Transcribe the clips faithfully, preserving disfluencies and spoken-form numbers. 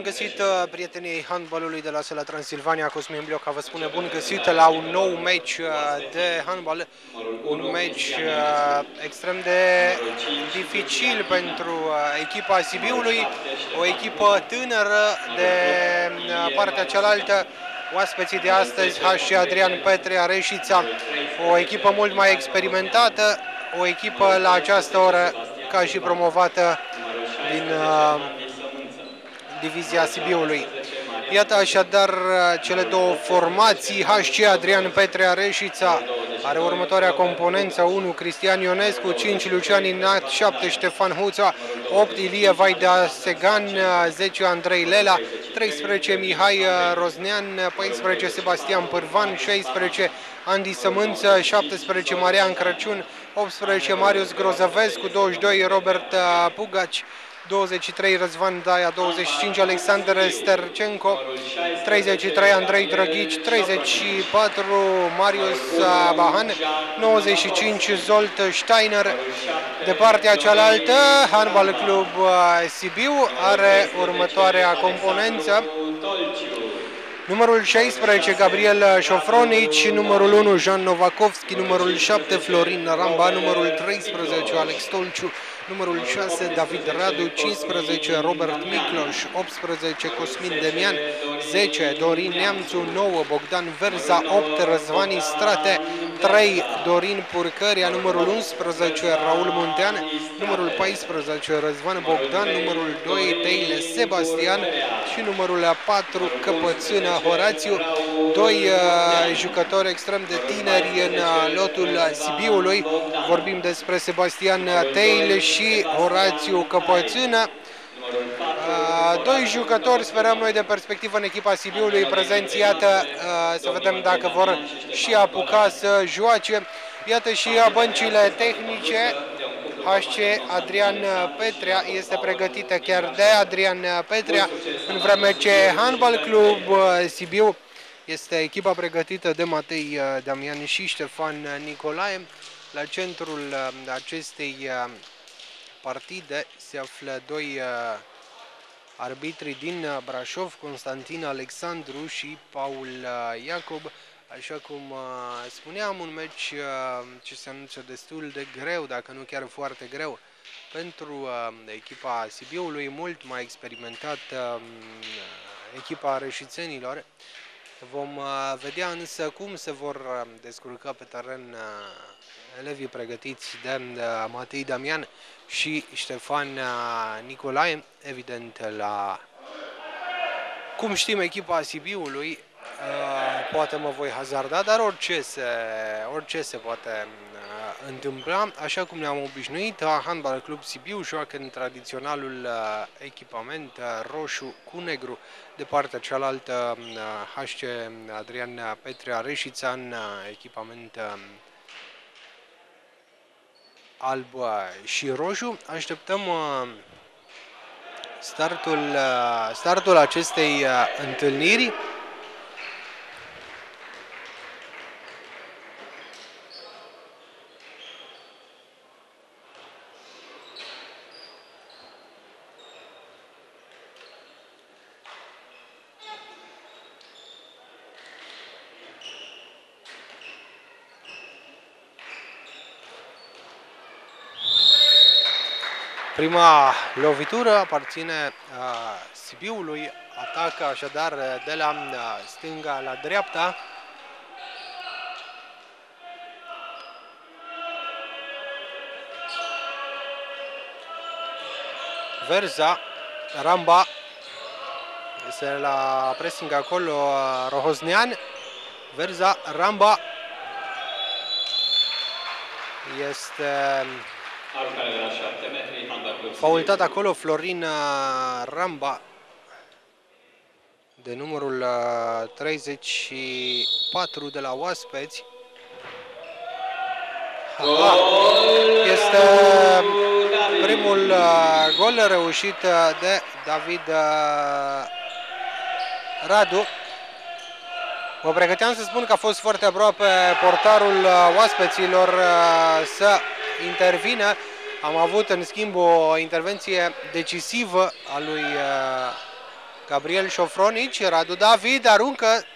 găsit, prietenii handbalului de la Sela Transilvania. Cosmin Blioca vă spune bun găsit la un nou meci de handbal, un meci extrem de dificil pentru echipa Sibiului, o echipă tânără de partea cealaltă. Oaspeții de astăzi, H C Adrian Petrea Reșița, o echipă mult mai experimentată, o echipă la această oră ca și promovată din uh, divizia Sibiului. Iată așadar cele două formații. H C Adrian Petrea Reșița are următoarea componență: unu Cristian Ionescu, cinci Lucian Inat, șapte Ștefan Huța, opt Ilie Vaida Segan, zece Andrei Lela, treisprezece Mihai Roznean, paisprezece Sebastian Pârvan, șaisprezece Andy Sămânță, șaptesprezece Marian Crăciun, optsprezece Marius Grozăvescu, douăzeci și doi Robert Pugaci, douăzeci și trei Răzvan Daia, douăzeci și cinci Alexander Stercenco, treizeci și trei Andrei Drăghici, treizeci și patru Marius Bahan, nouăzeci și cinci Zolt Steiner. De partea cealaltă, Handbal Club Sibiu are următoarea componență: numărul șaisprezece Gabriel Șofronici, numărul unu Jean Novakovski, numărul șapte Florin Ramba, numărul treisprezece Alex Tolciu, numărul șase David Radu, cincisprezece Robert Micloș, optsprezece Cosmin Demian, zece Dorin Neamțu, nouă Bogdan Verza, opt Răzvan Strate, trei Dorin Purcăria, numărul unsprezece Raul Muntean, numărul paisprezece Răzvan Bogdan, numărul doi Teile Sebastian și numărul patru Căpățână Horațiu. Doi uh, jucători extrem de tineri în uh, lotul Sibiului. Vorbim despre Sebastian Teile și Horațiu Căpățână. Uh, doi jucători, sperăm noi, de perspectivă în echipa Sibiului prezenți. Iată, uh, să vedem dacă vor și apuca să joace. Iată și băncile tehnice. H C Adrian Petrea este pregătită chiar de Adrian Petrea, în vreme ce Handbal Club Sibiu este echipa pregătită de Matei Damian și Ștefan Nicolae. La centrul acestei partide se află doi arbitri din Brașov, Constantin Alexandru și Paul Iacob. Așa cum spuneam, un meci ce se anunță destul de greu, dacă nu chiar foarte greu, pentru echipa Sibiului, mult mai experimentat echipa reșițenilor. Vom vedea însă cum se vor descurca pe teren elevii pregătiți de Matei Damian și Ștefan Nicolae. Evident, la cum știm, echipa Sibiului, poate mă voi hazarda, dar orice se, orice se poate întâmpla. Așa cum ne-am obișnuit, Handbal Club Sibiu joacă în tradiționalul echipament roșu cu negru. De partea cealaltă, H C Adrian Petrea Reșița în echipament alb și roșu. Așteptăm startul, startul acestei întâlniri. Prima lovitură aparține uh, Sibiului, atacă așadar de la uh, stânga la dreapta. Verza, Ramba, este la pressing acolo uh, Rohoznean. Verza, Ramba, este faultat acolo Florin Ramba de numărul treizeci și patru de la Oaspeți. Aha. Este primul gol reușit de David Radu. Mă pregăteam să spun că a fost foarte aproape portarul Oaspeților să intervină. Am avut, în schimb, o intervenție decisivă a lui Gabriel Șofronici, Radu David aruncă.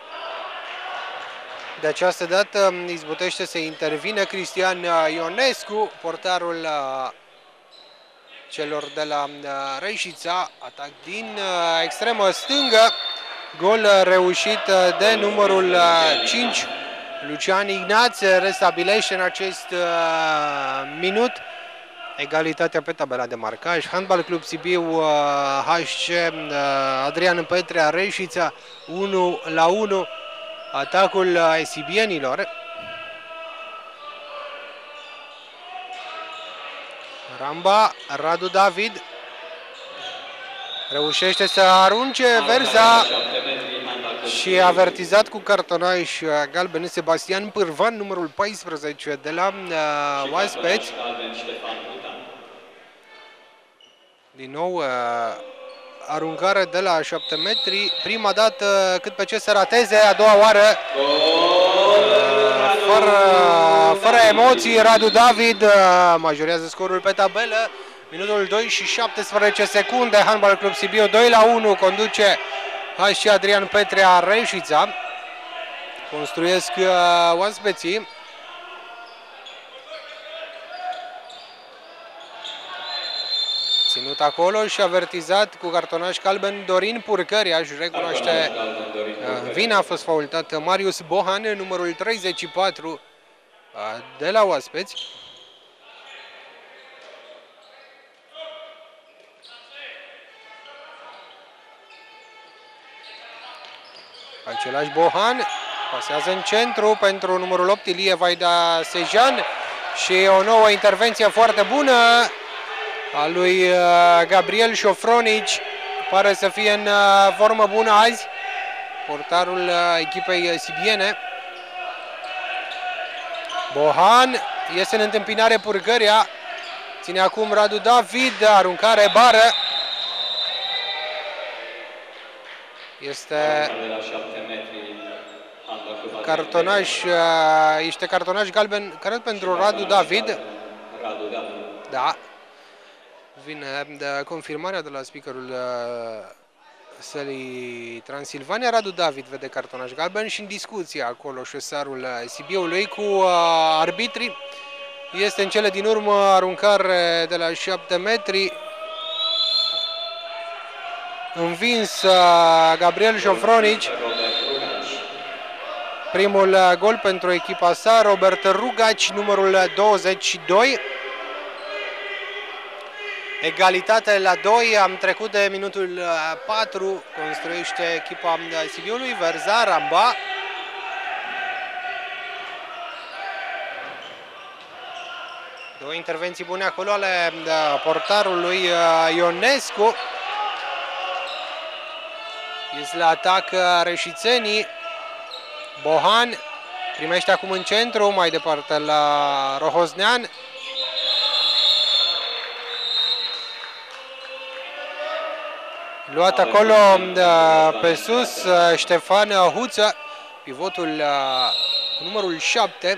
De această dată izbutește să intervine Cristian Ionescu, portarul celor de la Reșița. Atac din extremă stângă. Gol reușit de numărul cinci. Lucian Ignaț restabilește în acest minut egalitatea pe tabela de marcaj. Handbal Club Sibiu H C Adrian Petrea Reșița unu la unu. Atacul esibienilor. Ramba, Radu David reușește să arunce Verza și avertizat cu cartonaj galben Sebastian Pârvan, numărul paisprezece de la uh, oaspeți. Din nou uh, aruncare de la șapte metri, prima dată cât pe ce să rateze, a doua oară uh, fără, fără emoții. Radu David uh, majorează scorul pe tabelă. Minutul doi și șaptesprezece secunde, Handbal Club Sibiu doi la unu, conduce H C Adrian Petrea Reșița. Construiesc uh, oaspeții. Ținut acolo și avertizat cu cartonaș galben Dorin Purcăriaș. Recunoaște uh, vina, a fost faultat Marius Bohan, numărul treizeci și patru uh, de la oaspeți. Același Bohan pasează în centru pentru numărul opt Ilie Vaida Sejan și o nouă intervenție foarte bună a lui Gabriel Șofronici. Pare să fie în formă bună azi portarul echipei sibiene. Bohan iese în întâmpinare Purcăria, ține acum Radu David, aruncare bară. Este cartonaj, este cartonaj galben, cred, pentru Radu David. Da. Vine de confirmarea de la speakerul sălii Transilvania. Radu David vede cartonaj galben și în discuție acolo șosarul Sibiului cu arbitrii. Este în cele din urmă aruncare de la șapte metri. Învins Gabriel Șofronici. Primul gol pentru echipa sa, Robert Rugaci, numărul douăzeci și doi. Egalitate la doi, am trecut de minutul patru, construiește echipa Sibiului, Verza, Ramba. Două intervenții bune acolo ale portarului Ionescu. Ies la atac reșițenii. Bohan primește acum în centru, mai departe la Rohoznean. Luat acolo pe sus Ștefan Huță, pivotul cu numărul șapte.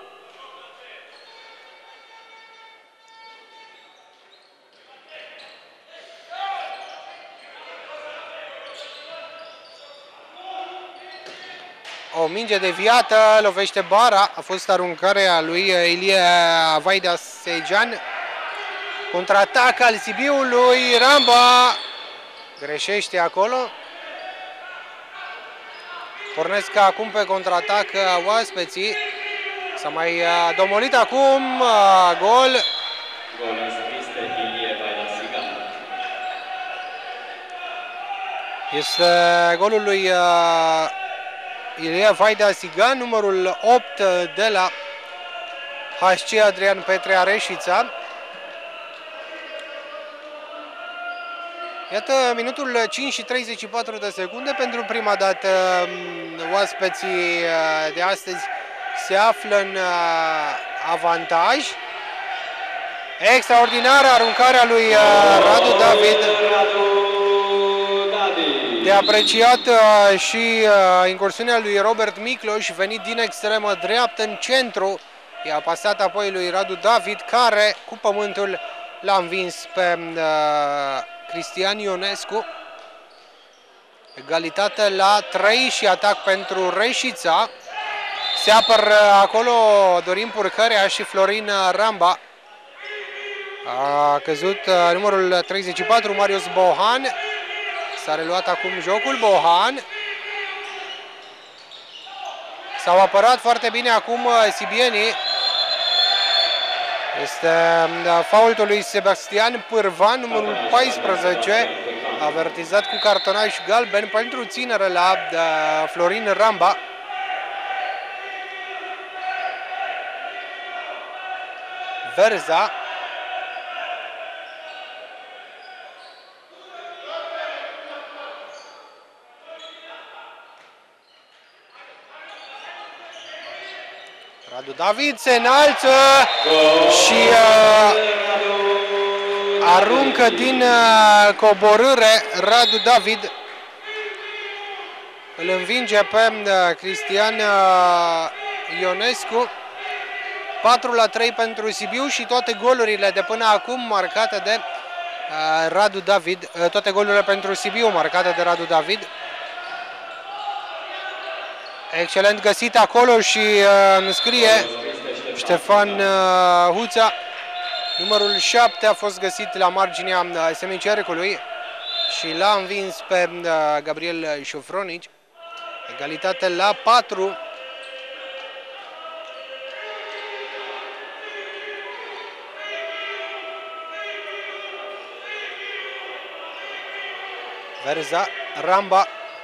O minge deviată, lovește bara, a fost aruncarea lui Ilie Vaida Sejan. Contraatac al Sibiului, Ramba greșește acolo. Pornesc acum pe contraatac oaspeții. S-a mai domolit acum, gol. Este golul lui Ilie Vaida Sigan, numărul opt de la H C Adrian Petrea Reșița. Iată minutul cinci și treizeci și patru de secunde. Pentru prima dată oaspeții de astăzi se află în avantaj. Extraordinară aruncarea lui Radu David. De apreciat și incursiunea lui Robert Micloș, venit din extremă dreaptă în centru. I-a pasat apoi lui Radu David, care cu pământul l-a învins pe Cristian Ionescu. Egalitate la trei și atac pentru Reșița. Se apără acolo Dorin Purcărea și Florin Ramba. A căzut numărul treizeci și patru, Marius Bohan. S-a reluat acum jocul. Bohan. S-au apărat foarte bine acum sibienii. Este faultul lui Sebastian Pârvan, numărul paisprezece, avertizat cu cartonaj galben pentru ținere la Florin Ramba. Verza. Radu David se înalță și uh, aruncă din uh, coborâre. Radu David îl învinge pe uh, Cristian uh, Ionescu. patru la trei pentru Sibiu și toate golurile de până acum marcate de uh, Radu David. Uh, toate golurile pentru Sibiu marcate de Radu David. Excelent găsit acolo și uh, înscrie Ștefan uh, Huța. Numărul șapte a fost găsit la marginea uh, semicercului și l-a învins pe uh, Gabriel Șofronici. Egalitate la patru. Verza, Ramba.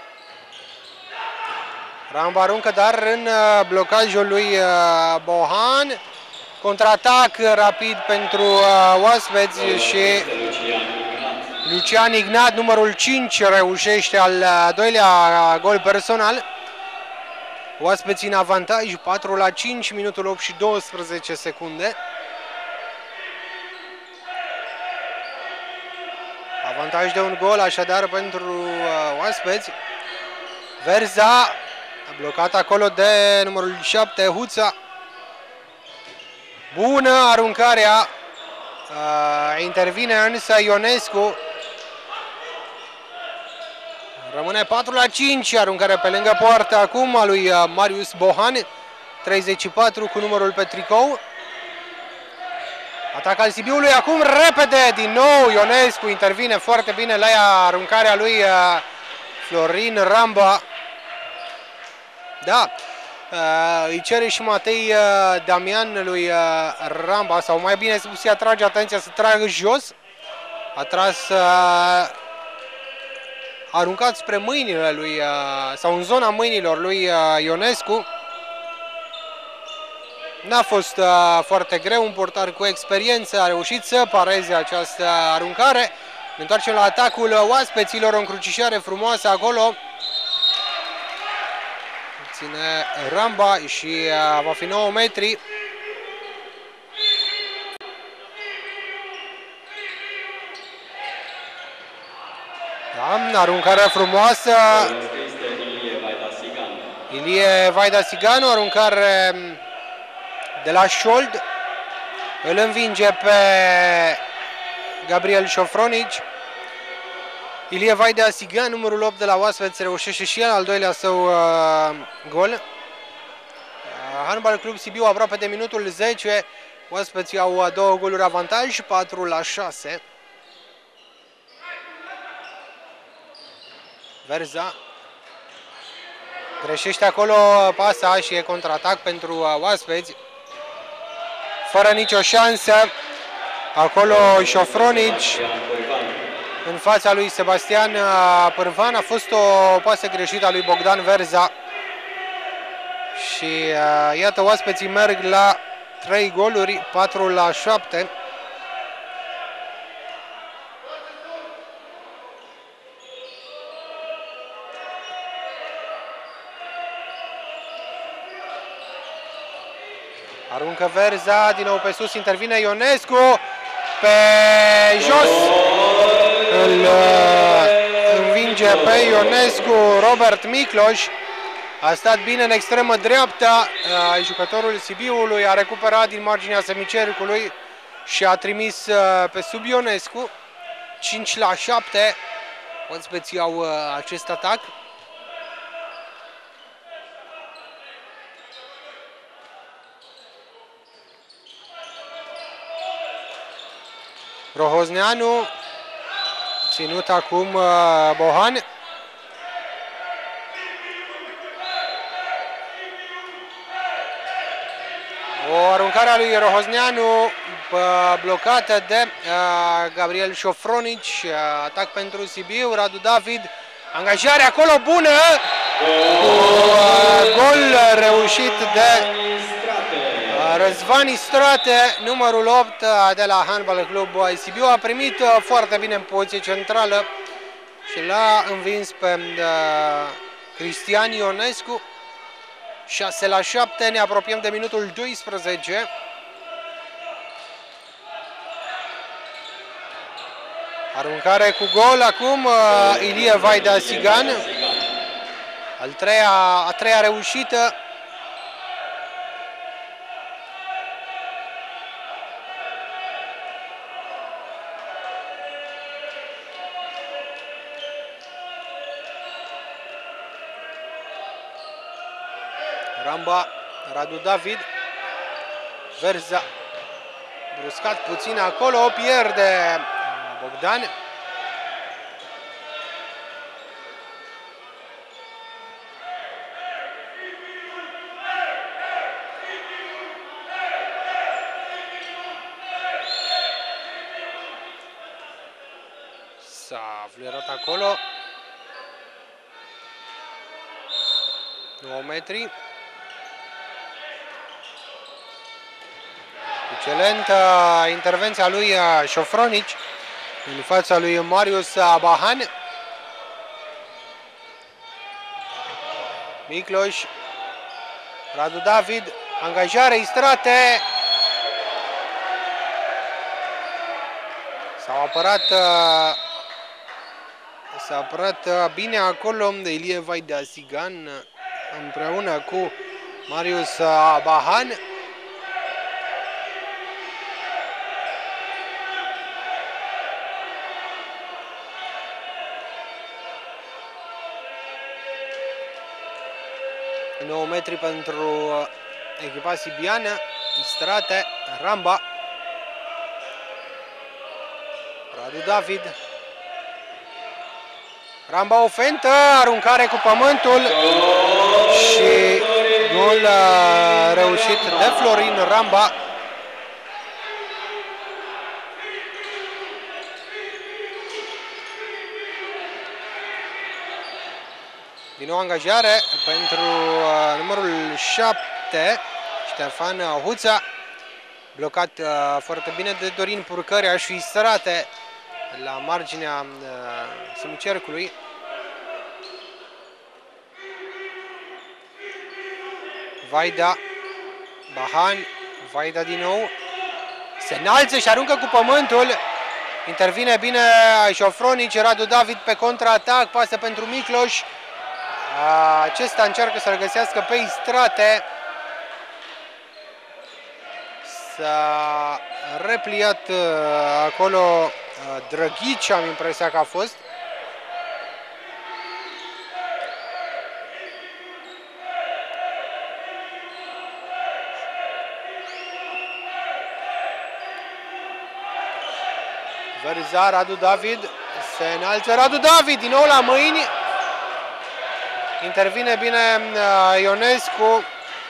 Ramba aruncă, dar în blocajul lui Bohan. Contraatac rapid pentru oaspeți și Lucian Ignat, numărul cinci, reușește al doilea gol personal. Oaspeții în avantaj, patru la cinci, minutul opt și douăsprezece secunde. Avantaj de un gol, așadar, pentru oaspeți. Verza, blocat acolo de numărul șapte, Huța. Bună aruncarea. Uh, intervine însă Ionescu. Rămâne patru la cinci, aruncare pe lângă poartă acum a lui Marius Bohan. treizeci și patru cu numărul pe tricou. Atac al Sibiului acum, repede, din nou Ionescu intervine foarte bine la ea, aruncarea lui uh, Florin Ramba. Da, uh, îi cere și Matei uh, Damian lui uh, Ramba, sau mai bine spus, îi atrage atenția să tragă jos. A tras, uh, aruncat spre mâinile lui, uh, sau în zona mâinilor lui uh, Ionescu. N-a fost uh, foarte greu, un portar cu experiență a reușit să pareze această aruncare. Ne întoarcem la atacul oaspeților, o încrucișare frumoasă acolo. Ține Ramba și uh, va fi nouă metri. Da, aruncarea frumoasă. Ilie Vaida-Siganu, aruncare de la șold. Îl învinge pe Gabriel Șofronici. Ilie Vaida-Siganu, numărul opt de la oaspeți, reușește și el al doilea său uh, gol. Uh, Handbal Club Sibiu aproape de minutul zece. Oaspeții au două goluri avantaj, patru la șase. Verza greșește acolo pasa și e contraatac pentru uh, oaspeți. Fără nicio șansă. Acolo Șofronici în fața lui Sebastian Pârvan. A fost o pasă greșită a lui Bogdan Verza. Și uh, iată, oaspeții merg la trei goluri, patru la șapte. Aruncă Verza, din nou pe sus, intervine Ionescu, pe jos, îl învinge pe Ionescu Robert Micloș. A stat bine în extremă dreapta, jucătorul Sibiului a recuperat din marginea semicercului și a trimis pe sub Ionescu. Cinci la șapte, Oaspeții au uh, acest atac. Rohozneanu, ținut acum uh, Bohan. O aruncare a lui Rohozneanu blocată de uh, Gabriel Șofronici. Uh, atac pentru Sibiu. Radu David. Angajare acolo bună. Uh, gol reușit de uh, Răzvan Istrate, numărul opt uh, de la Handball Club Sibiu. A primit uh, foarte bine în poziție centrală și l-a învins pe uh, Cristian Ionescu. șase la șapte, ne apropiem de minutul doisprezece. Aruncare cu gol acum uh, Ilie Vaida Sigan. Al treia, a treia reușită. Ramba, Radu David, Verza, bruscat puțin acolo, o pierde Bogdan. S-a fluierat acolo. nouă metri. Excelentă intervenția lui Șofronici în fața lui Marius Bahan. Micloș, Radu David, angajare Istrate. S-au apărat s-a apărat bine acolo de Ilie Vaida Sigan împreună cu Marius Bahan. nouă metri pentru echipa sibiană. Istrate, Ramba, Radu David, Ramba o fentă, aruncare cu pământul și gol reușit de Florin Ramba. Din nou angajare pentru uh, numărul șapte, Ștefan Huța, blocat uh, foarte bine de Dorin Purcărea și Istrate la marginea uh, semicercului. Vaida, Bahan, Vaida din nou, se înalță și aruncă cu pământul. Intervine bine Șofronici, Radu David pe contraatac, pasă pentru Micloș. Acesta încearcă să-l găsească pe Istrate. S-a repliat acolo Drăghici, am impresia că a fost. Verza, Radu David, se înalță Radu David, din nou la mâini. Intervine bine uh, Ionescu.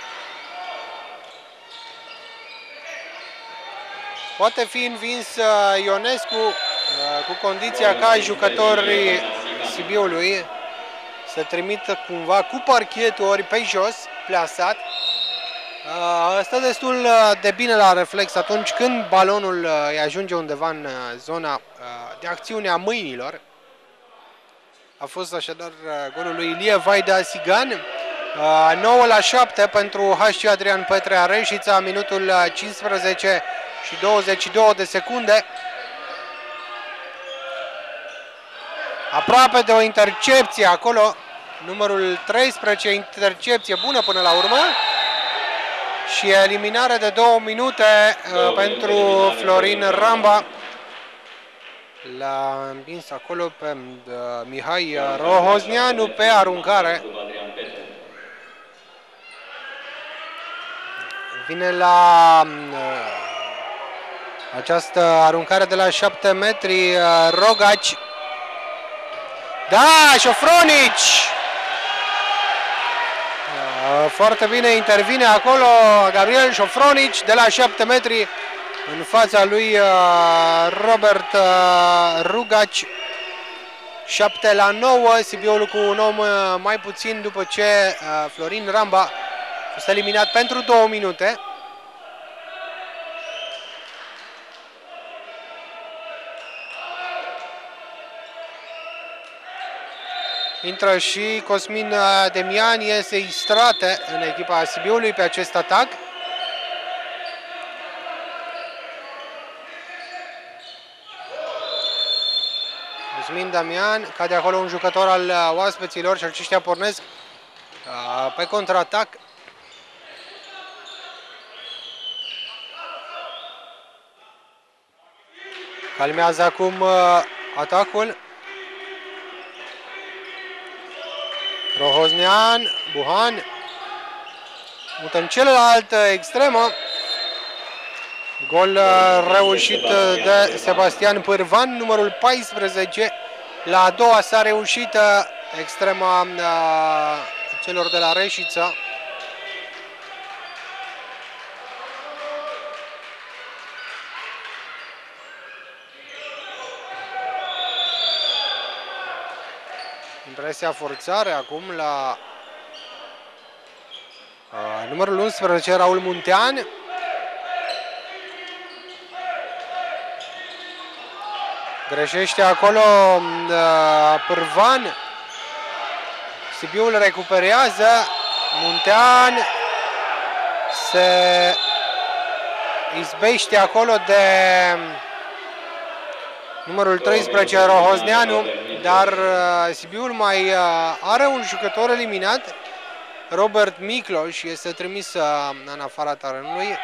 Poate fi învins uh, Ionescu uh, cu condiția ca jucătorii Sibiului să trimită cumva cu parchetul ori pe jos, plasat. Uh, stă destul de bine la reflex atunci când balonul uh, îi ajunge undeva în uh, zona uh, de acțiune a mâinilor. A fost așadar golul lui Ilie Vaida Sigan. nouă la șapte pentru H C Adrian Petrea Reșița, minutul cincisprezece și douăzeci și două de secunde. Aproape de o intercepție acolo. Numărul treisprezece, intercepție bună până la urmă. Și eliminare de două minute uh, pentru Florin Ramba. L-a împins acolo pe uh, Mihai Rohozneanu pe aruncare. Vine la uh, această aruncare de la șapte metri uh, Rogaci. Da, Șofronici! Uh, foarte bine intervine acolo Gabriel Șofronici de la șapte metri în fața lui uh, Robert uh, Rugaci. șapte la nouă, Sibiul cu un om uh, mai puțin după ce uh, Florin Ramba a fost eliminat pentru două minute. Intră și Cosmin Demian, iese Istrate în echipa Sibiului pe acest atac. Cosmin Damian, cade acolo un jucător al oaspeților și aceștia pornesc pe contraatac. Calmează acum atacul. Rohoznean, Buhan, mută în celălaltă extremă. Gol reușit de Sebastian Pârvan, numărul paisprezece. La a doua sa reușită, extrema celor de la Reșița. Impresia forțare acum la uh, numărul unsprezece, Raul Muntean. Greșește acolo uh, Pârvan. Sibiul recuperează. Muntean se izbește acolo de numărul treisprezece, Rohozneanu, dar uh, Sibiul mai uh, are un jucător eliminat, Robert Micloș, este trimis uh, în afara terenului.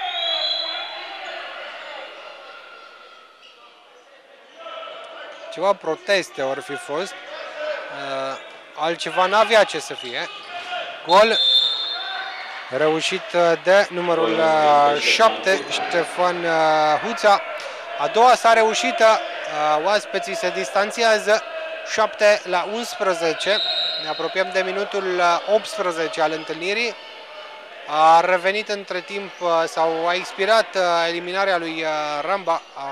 Ceva proteste ori fi fost, uh, altceva n-avea ce să fie. Gol reușit de numărul uh, șapte, Ștefan uh, Huța. A doua sa reușită, uh, oaspeții se distanțiază șapte la unsprezece. Ne apropiem de minutul optsprezece al întâlnirii. A revenit între timp sau a expirat eliminarea lui Ramba. A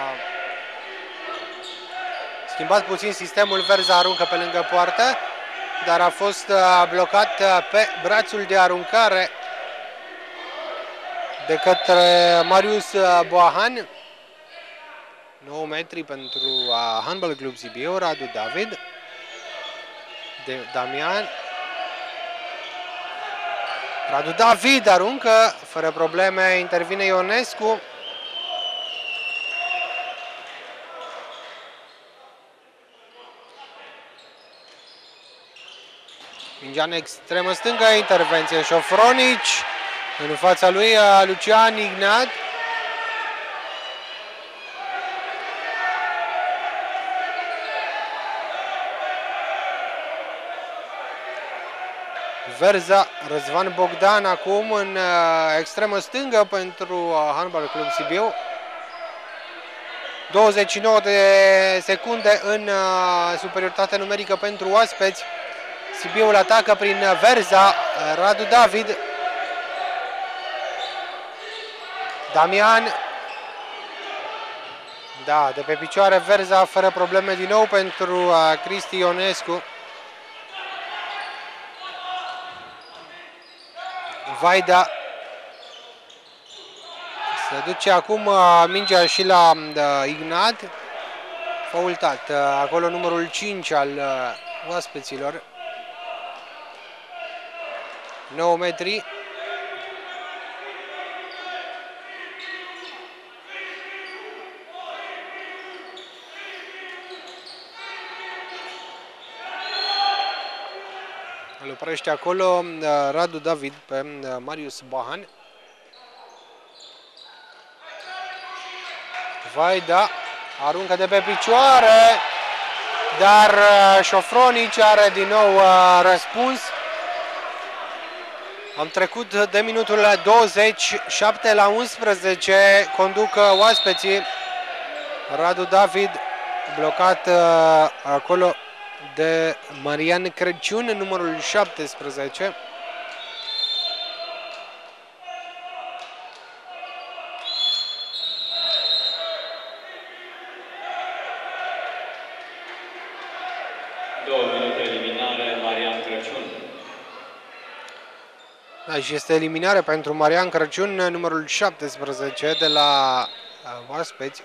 schimbat puțin sistemul, Verza aruncă pe lângă poartă, dar a fost blocat pe brațul de aruncare de către Marius Boahan. nouă metri pentru Handball Club Sibiu, Radu David, de Damian. Radu David aruncă, fără probleme, intervine Ionescu. Mingea în extremă stângă, intervenție Șofronici, în fața lui Lucian Ignat. Verza, Răzvan Bogdan acum în uh, extremă stângă pentru uh, Handball Club Sibiu. douăzeci și nouă de secunde în uh, superioritate numerică pentru oaspeți. Sibiul atacă prin Verza, uh, Radu David. Damian. Da, de pe picioare Verza, fără probleme din nou pentru uh, Cristi Ionescu. Vaida se duce acum uh, mingea și la uh, Ignat. Faultat. Uh, acolo numărul cinci al uh, oaspeților. nouă metri. Îl oprește acolo uh, Radu David pe uh, Marius Bahan. Vaida Aruncă de pe picioare, dar Șofronici are din nou răspuns. Am trecut de minutul douăzeci, șapte la unsprezece, conduc oaspeții. Radu David blocat acolo de Marian Crăciun, numărul șaptesprezece. Două minute eliminare, Marian Crăciun. Da, și este eliminare pentru Marian Crăciun, numărul șaptesprezece de la oaspeți.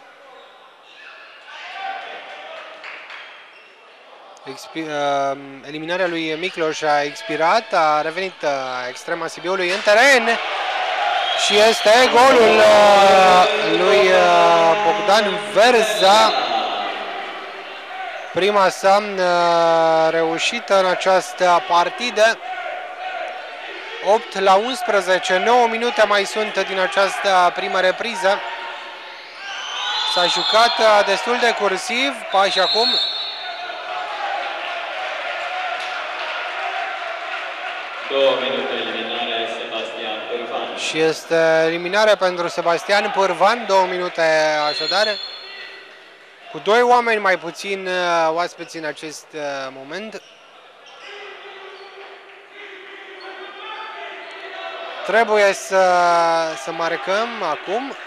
Expi uh, eliminarea lui Micloș a expirat, a revenit uh, extrema Sibiului în teren și este golul uh, lui uh, Bogdan Verza. Prima sa uh, reușită în această partidă. opt la unsprezece, nouă minute mai sunt din această primă repriză. S-a jucat uh, destul de cursiv, pași acum. Două minute eliminare, Sebastian Pârvan. Și este eliminare pentru Sebastian Pârvan, două minute așadar. Cu doi oameni mai puțin oaspeți în acest moment. Trebuie să, să marcăm acum.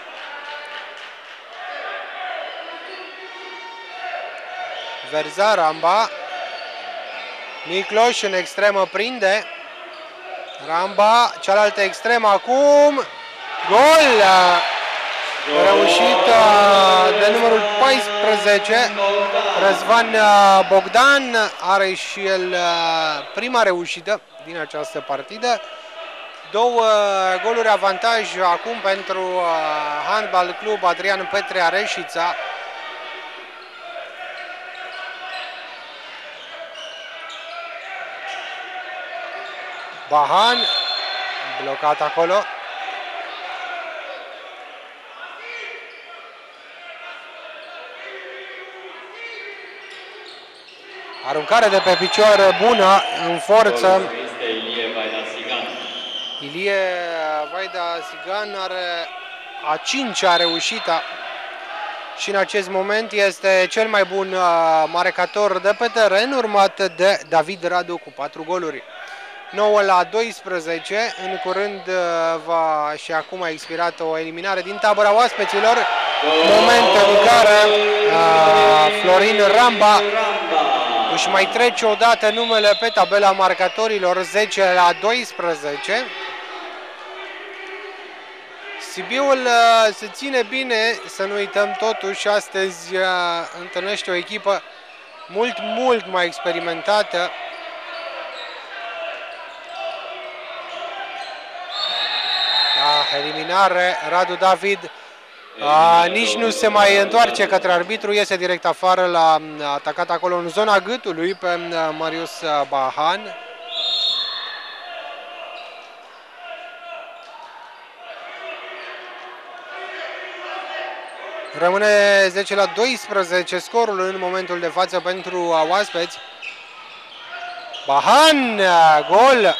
Verza, Ramba. Micloș în extremă prinde. Ramba, cealaltă extremă acum. Gol! Reușit de numărul paisprezece. Răzvan Bogdan are și el prima reușită din această partidă. Două goluri avantaj acum pentru Handbal Club Adrian Petrea Reșița. Bahan, blocat acolo. Aruncare de pe picior bună, în forță. Ilie Vaida Sigan are a cincea reușită și în acest moment este cel mai bun marcator de pe teren, urmat de David Radu cu patru goluri. nouă la doisprezece, în curând va și acum a expirat o eliminare din tabăra oaspeților, moment în care uh, Florin Ramba își mai trece odată numele pe tabela marcatorilor, zece la doisprezece. Sibiul uh, se ține bine, să nu uităm totuși, astăzi uh, întâlnește o echipă mult, mult mai experimentată. Da, eliminare, Radu David a, nici nu se mai întoarce către arbitru, iese direct afară, l-a atacat acolo în zona gâtului pe Marius Bahan. Rămâne zece la doisprezece scorul în momentul de față pentru oaspeți. Bahan, gol!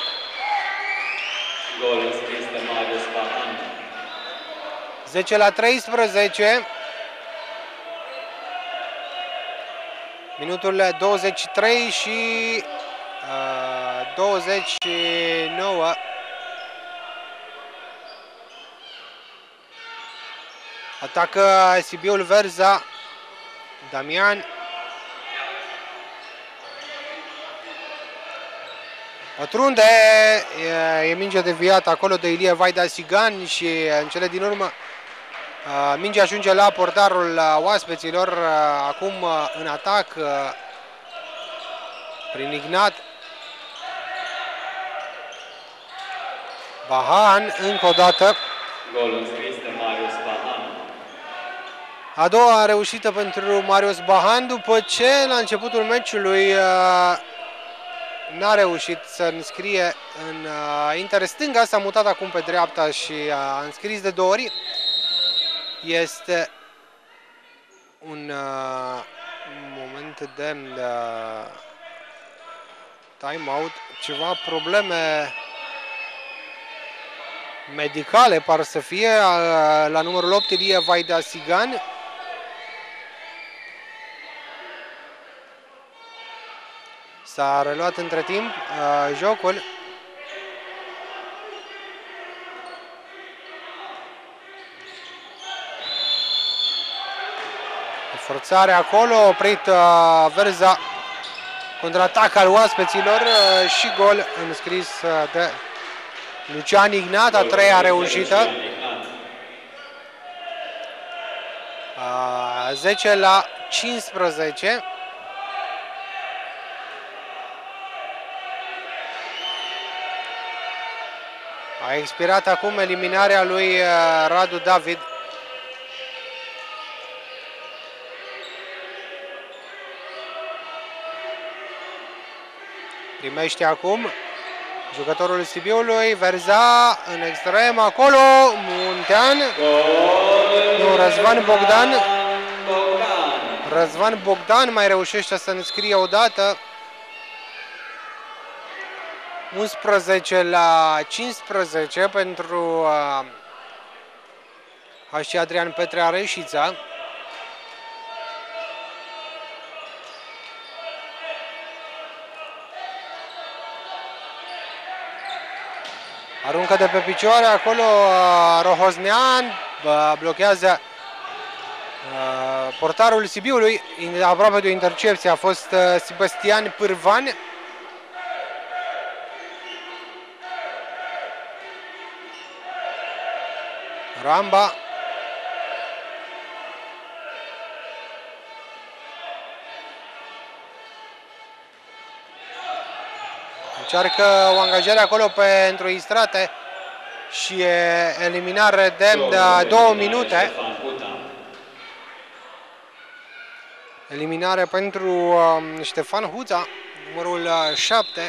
Gol înscris de Marius Bahan. zece la treisprezece. Minutul douăzeci și trei și uh, douăzeci și nouă. Atacă Sibiul Verza. Damian. Pătrunde, e, e minge deviată acolo de Ilie Vaida Sigan și în cele din urmă mingea ajunge la portarul oaspeților, acum în atac prin Ignat. Bahan, încă o dată. Gol înscris de Marius Bahan. A doua reușită pentru Marius Bahan, după ce la începutul meciului n-a reușit să înscrie în uh, inter stânga, s-a mutat acum pe dreapta și a înscris de două ori. Este un uh, moment de uh, time-out, ceva probleme medicale par să fie uh, la numărul opt Ilie Vaidasigan. S-a reluat între timp uh, jocul. Forțare acolo, oprit uh, Verza, contraatac al oaspeților uh, și gol înscris uh, de Lucian Ignat, a treia reușită. Uh, zece la cincisprezece. A expirat acum eliminarea lui uh, Radu David. Primește acum jucătorul Sibiului, Verza în extrem, acolo, Muntean, nu, Răzvan Bogdan, Răzvan Bogdan mai reușește să înscrie odată. unsprezece la cincisprezece pentru uh, H C Adrian Petrea Reșița. Aruncă de pe picioare, acolo uh, Rohoznean uh, blochează uh, portarul Sibiului, aproape de o intercepție a fost uh, Sebastian Pârvan. Ramba. Încearcă o angajare acolo pentru Istrate și eliminare de două minute. Eliminare pentru uh, Ștefan Huța, numărul șapte.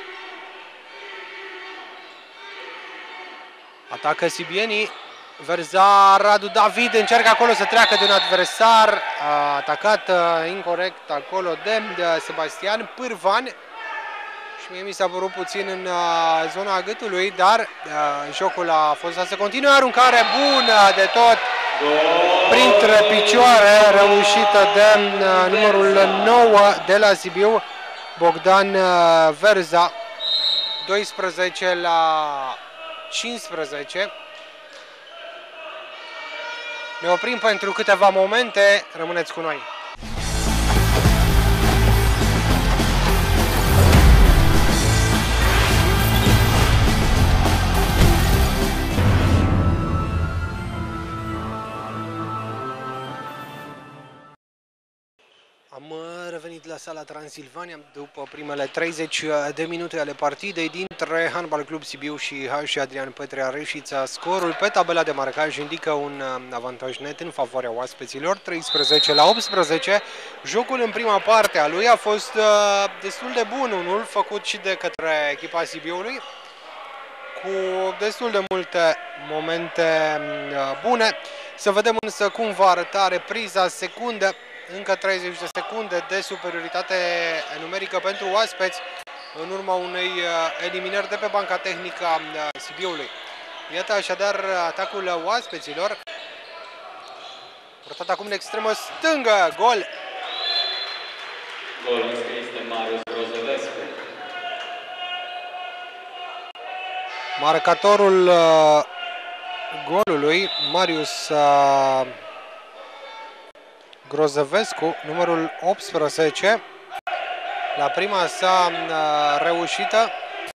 Atacă sibienii. Verza, Radu David încearcă acolo să treacă de un adversar. A atacat uh, incorrect acolo de, de Sebastian Pârvan. Și mie mi s-a părut puțin în uh, zona gâtului, dar uh, jocul a fost să continue. Aruncare bună de tot printre picioare, reușită de uh, numărul nouă de la Sibiu, Bogdan uh, Verza. doisprezece la cincisprezece. Ne oprim pentru câteva momente, rămâneți cu noi. Am revenit la sala Transilvania după primele treizeci de minute ale partidei dintre Handbal Club Sibiu și H C Adrian Petrea Reșița. Scorul pe tabela de marcaj indică un avantaj net în favoarea oaspeților, treisprezece la optsprezece. Jocul în prima parte a lui a fost destul de bun, unul făcut și de către echipa Sibiului, cu destul de multe momente bune. Să vedem însă cum va arăta repriza secundă. Încă treizeci de secunde de superioritate numerică pentru oaspeți în urma unei eliminări de pe banca tehnică a Sibiului. Iată așadar atacul oaspeților. Portat acum în extremă stângă, gol! Gol înscris de Marius Grozăvescu. Marcatorul uh, golului, Marius uh, Grozăvescu, numărul optsprezece, la prima sa uh, reușită.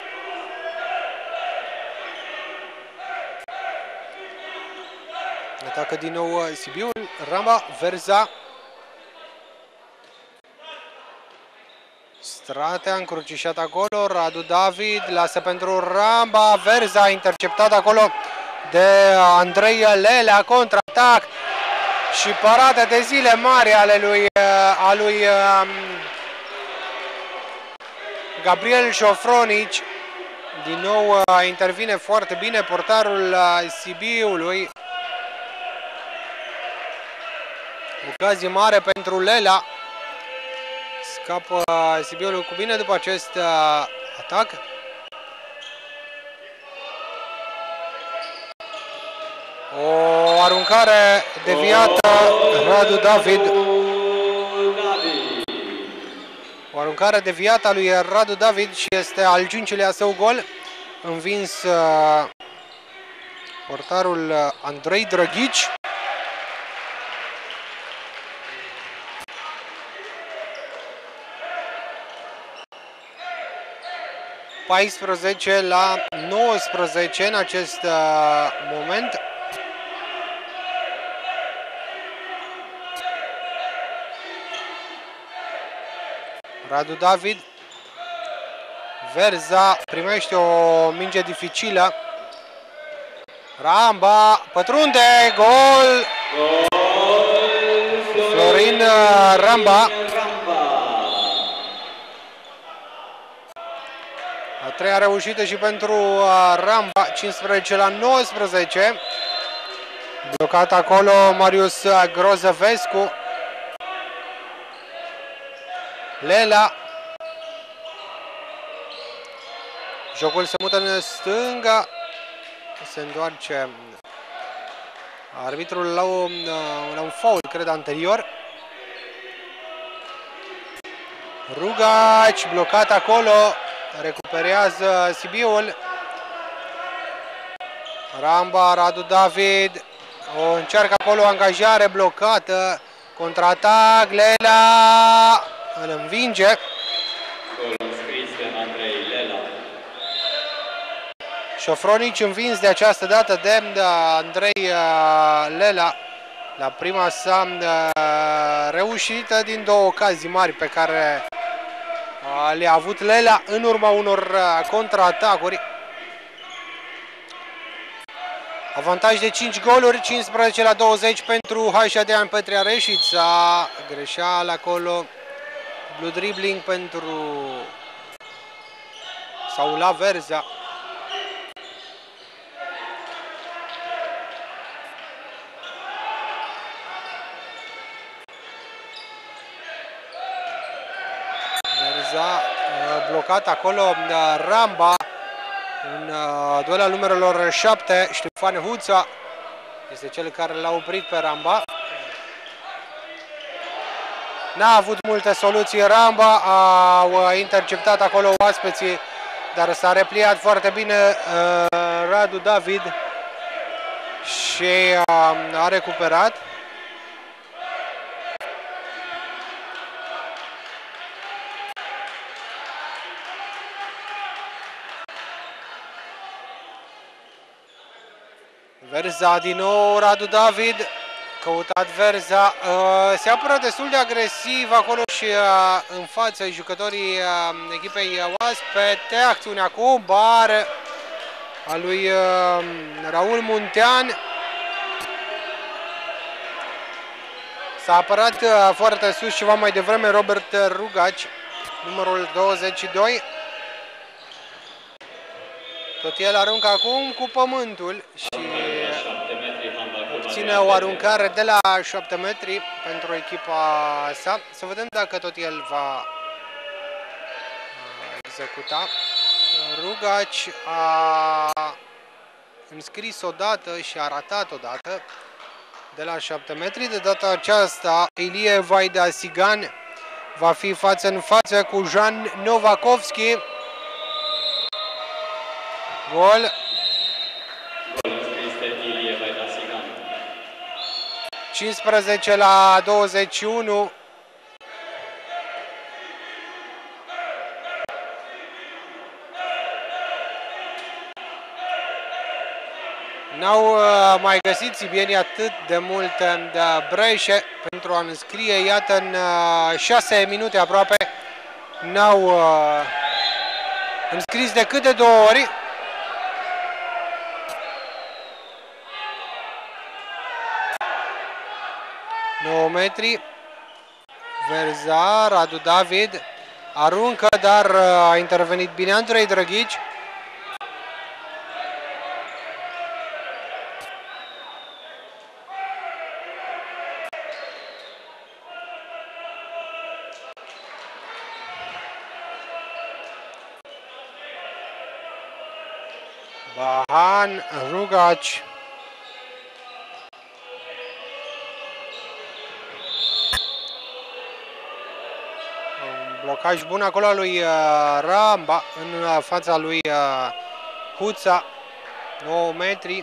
Atacă din nou Sibiul, Ramba, Verza. Strate a încrucișat acolo, Radu David lasă pentru Ramba, Verza interceptat acolo de Andrei Lelea, contraatac și parade de zile mari ale lui, a lui um, Gabriel Șofronici. Din nou uh, intervine foarte bine portarul uh, Sibiului. Ocazie mare pentru Lela. Scapă Sibiul cu bine după acest uh, atac. O aruncare deviată, Radu David. O aruncare deviată a lui Radu David și este al cincilea său gol. Învins uh, portarul Andrei Drăghici. paisprezece la nouăsprezece în acest uh, moment. Radu David. Verza primește o minge dificilă. Ramba pătrunde, gol! Florin Ramba. A treia reușită și pentru Ramba, cincisprezece la nouăsprezece. Blocat acolo Marius Grozăvescu. Lela. Jocul se mută în stânga. Se întoarce arbitrul la un, la un foul, cred, anterior. Rugaci, blocat acolo. Recuperează Sibiul. Ramba, Radu David. O încearcă acolo, angajare blocată. Contraatac, Lela îl învinge. Șofronici învins de această dată de Andrei Lela la prima sa reușită din două ocazii mari pe care le-a avut Lela în urma unor contraatacuri. Avantaj de cinci goluri, cincisprezece la douăzeci pentru H A Dean Petrea Reșița. Greșeală acolo. Blue dribbling pentru sau la Verza. Verza blocat acolo Ramba. Un uh, duel al numerelor șapte, Ștefan Huța este cel care l-a oprit pe Ramba. N-a avut multe soluții Ramba, a interceptat acolo oaspeții, dar s-a repliat foarte bine uh, Radu David și uh, a recuperat. Verza din nou, Radu David, căutat Verza, uh, se apără destul de agresiv acolo și uh, în față jucătorii uh, echipei oaspete. Acțiunea cu bar a lui uh, Raul Muntean. S-a apărat uh, foarte sus ceva mai devreme Robert Rugaci, numărul douăzeci și doi. Tot el aruncă acum cu pământul și obține o aruncare de la șapte metri pentru echipa sa. Să vedem dacă tot el va executa. Rugaci a înscris odată și a ratat odată de la șapte metri. De data aceasta Ilie Vaida Sigan va fi față în față cu Jean Novakovski. Gol. cincisprezece la douăzeci și unu. N-au uh, mai găsit sibienii atât de multe de breșe pentru a înscrie, iată, în uh, șase minute aproape n-au uh, înscris decât de două ori. nouă metri. Verza, Radu David aruncă, dar a intervenit bine Andrei Drăghici. Bahan, Rugaci. Un blocaj bun acolo al lui Ramba în fața lui Huța. nouă metri.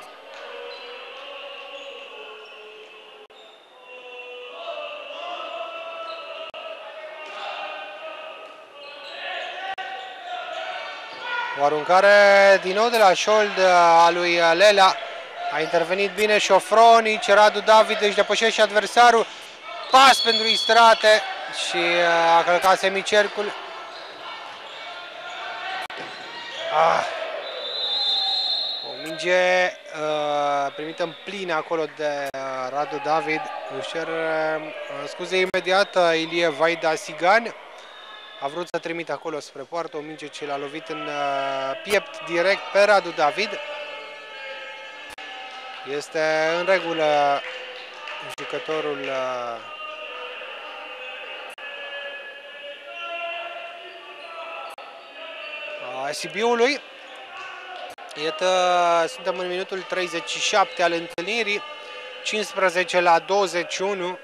O aruncare din nou de la șold a lui Lela. A intervenit bine Șofronici. Radu David își depășește adversarul. Pas pentru Istrate și a călcat semicercul. Ah. O minge uh, primită în plin acolo de uh, Radu David. Își cer uh, scuze imediat uh, Ilie Vaida Sigan. A vrut să trimită acolo spre poartă o minge ce l-a lovit în uh, piept direct pe Radu David. Este în regulă jucătorul uh, Sibiului. Iată, suntem în minutul treizeci și șapte al întâlnirii, cincisprezece la douăzeci și unu.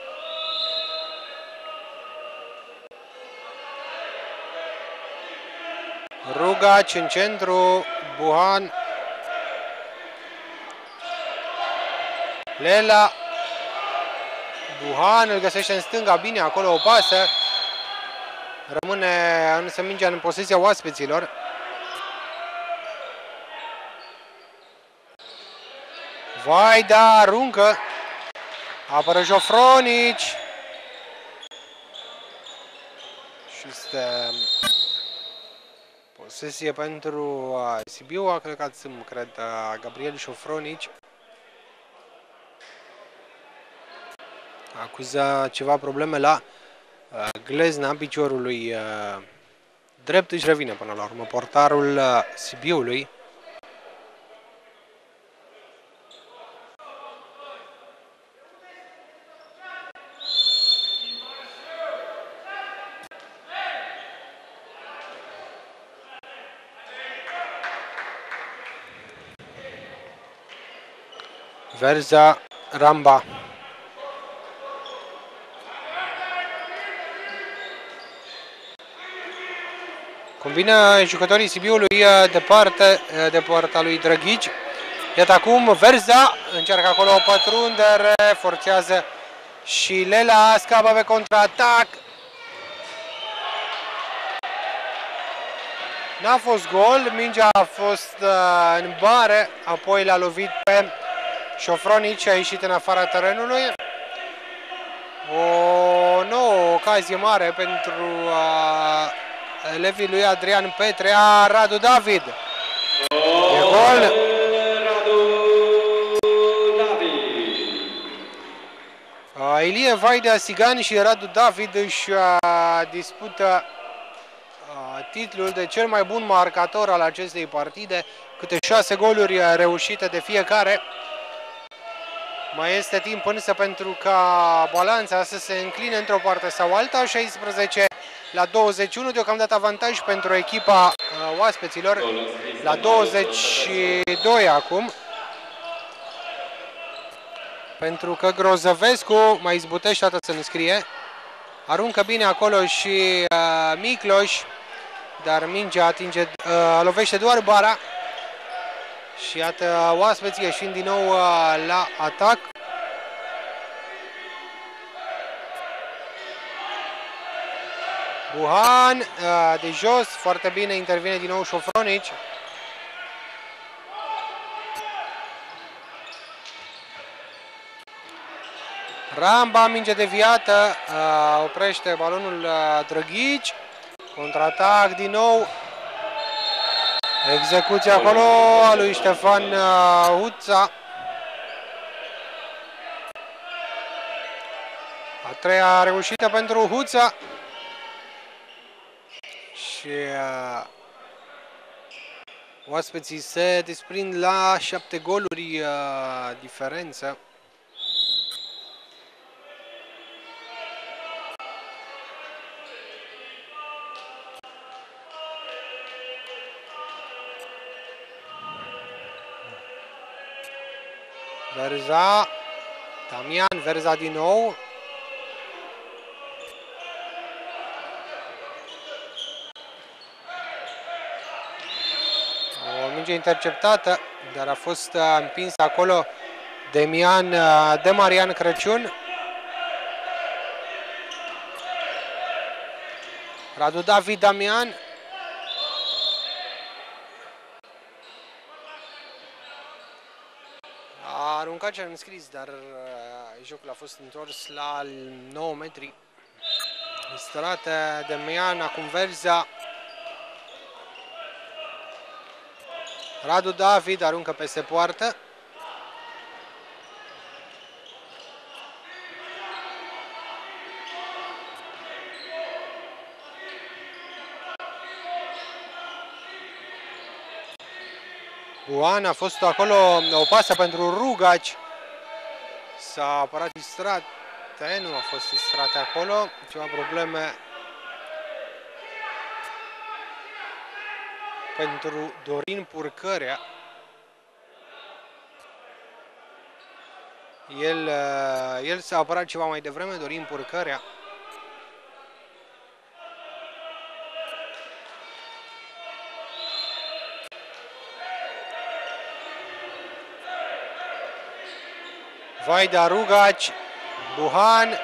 Rugaci în centru, Buhan, Lela, Buhan îl găsește în stânga, bine acolo o pasă. Rămâne însă mingea în posesia oaspeților. Vaida aruncă. Apără Jofronici. Și este posesie pentru Sibiu. A călcat sâm, cred, Gabriel Jofronici. Acuză ceva probleme la glezna piciorului drept. Își revine până la urmă portarul Sibiului. Verza, Ramba. Combină jucătorii Sibiului departe de poarta lui Drăghici. Iată acum Verza încearcă acolo o pătrundere, forțează și Lela, scapă pe contraatac. N-a fost gol, mingea a fost uh, în bare, apoi l-a lovit pe Șofronici, a ieșit în afara terenului. O nouă ocazie mare pentru uh, elevii lui Adrian Petrea. Radu David. E gol. Uh, Ilie Vaida Sigan și Radu David își uh, dispută uh, titlul de cel mai bun marcator al acestei partide. Câte șase goluri reușite de fiecare. Mai este timp însă pentru ca balanța să se încline într-o parte sau alta. șaisprezece la douăzeci și unu, deocamdată avantaj pentru echipa uh, oaspeților. La douăzeci și doi acum. Pentru că Grozăvescu mai izbutește, atât să înscrie. Aruncă bine acolo și uh, Micloș, dar mingea atinge, uh, lovește doar bara. Și iată oaspeții ieșind din nou uh, la atac. Buhan uh, de jos, foarte bine, intervine din nou Șofronici. Ramba, minge deviată, uh, oprește balonul uh, Drăghici. Contraatac din nou. Execuția acolo a lui Ștefan uh, Huța. A treia reușită pentru Huța. Și uh, oaspeții se desprind la șapte goluri uh, diferență. Verza. Damian, Verza din nou. O minge interceptată, dar a fost împins acolo Demian, de Marian Crăciun. Radu David, Damian. A aruncat ce a înscris, dar uh, jocul a fost întors la nouă metri. Instalată Damian, acum Verza. Radu David aruncă peste poartă. Buhan a fost acolo o pasă pentru Rugaci. S-a apărat distrat. Nu a fost distrat acolo. Ceva probleme pentru Dorin Purcărea. El, el s-a apărat ceva mai devreme, Dorin Purcărea. Vaida, Rugaci, Buhan.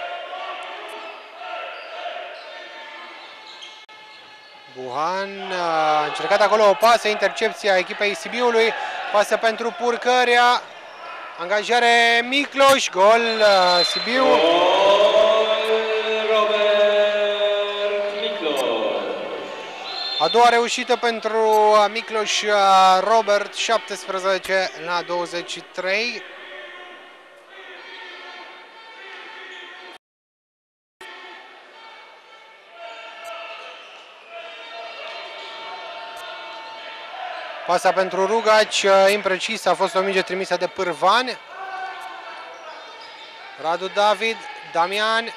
Buhan a încercat acolo o pasă, intercepția echipei Sibiului, pasă pentru Purcărea, angajare Micloș, gol uh, Sibiu. A doua reușită pentru uh, Micloș uh, Robert, șaptesprezece la douăzeci și trei. Pasa pentru Rugaci, imprecis, a fost o minge trimisă de Pârvan. Radu David, Damian.